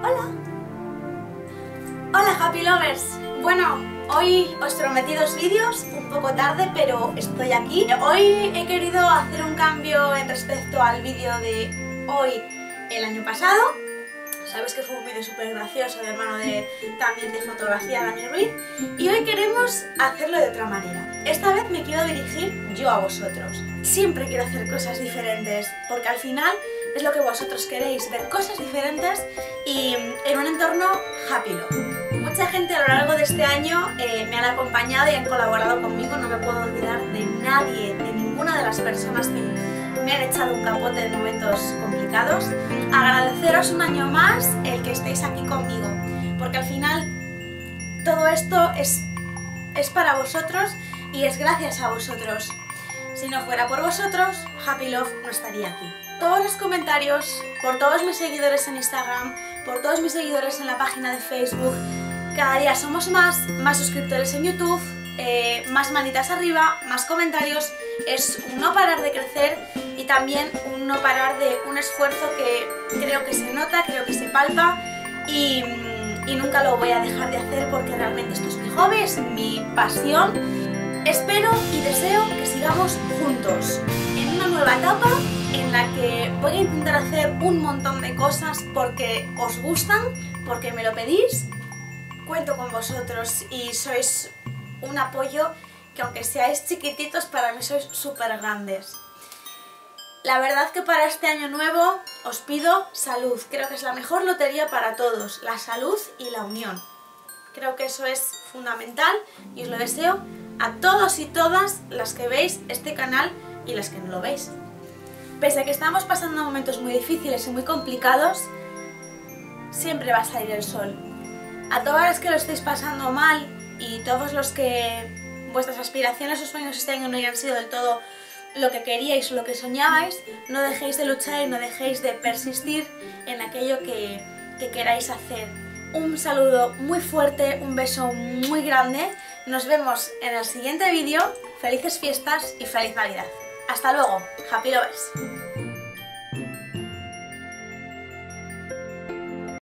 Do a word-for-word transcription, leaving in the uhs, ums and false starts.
Hola. Hola Happy Lovers. Bueno, hoy os prometí dos vídeos, un poco tarde, pero estoy aquí. Hoy he querido hacer un cambio en respecto al vídeo de hoy el año pasado. Sabes que fue un vídeo súper gracioso de mano de, también de fotografía de Dani Ruiz. Y hoy queremos hacerlo de otra manera. Esta vez me quiero dirigir yo a vosotros. Siempre quiero hacer cosas diferentes, porque al final es lo que vosotros queréis, ver cosas diferentes y en un entorno happy love. Mucha gente a lo largo de este año eh, me han acompañado y han colaborado conmigo. No me puedo olvidar de nadie, de ninguna de las personas que me han echado un capote en momentos complicados. Agradeceros un año más el que estéis aquí conmigo, porque al final todo esto es, es para vosotros y es gracias a vosotros. Si no fuera por vosotros, Happy Love no estaría aquí. Todos los comentarios, por todos mis seguidores en Instagram, por todos mis seguidores en la página de Facebook, cada día somos más, más suscriptores en YouTube, eh, más manitas arriba, más comentarios, es un no parar de crecer y también un no parar de un esfuerzo que creo que se nota, creo que se palpa y, y nunca lo voy a dejar de hacer porque realmente esto es mi hobby, es mi pasión. Espero y deseo que sigamos juntos en una nueva etapa en la que voy a intentar hacer un montón de cosas porque os gustan, porque me lo pedís. Cuento con vosotros y sois un apoyo que, aunque seáis chiquititos, para mí sois súper grandes. La verdad que para este año nuevo os pido salud. Creo que es la mejor lotería para todos, la salud y la unión. Creo que eso es fundamental y os lo deseo a todos y todas las que veis este canal y las que no lo veis. Pese a que estamos pasando momentos muy difíciles y muy complicados, siempre va a salir el sol. A todas las que lo estéis pasando mal y todos los que vuestras aspiraciones o sueños este año no hayan sido del todo lo que queríais o lo que soñabais, no dejéis de luchar y no dejéis de persistir en aquello que, que queráis hacer. Un saludo muy fuerte, un beso muy grande. Nos vemos en el siguiente vídeo. Felices fiestas y feliz Navidad. Hasta luego, Happy Lovers.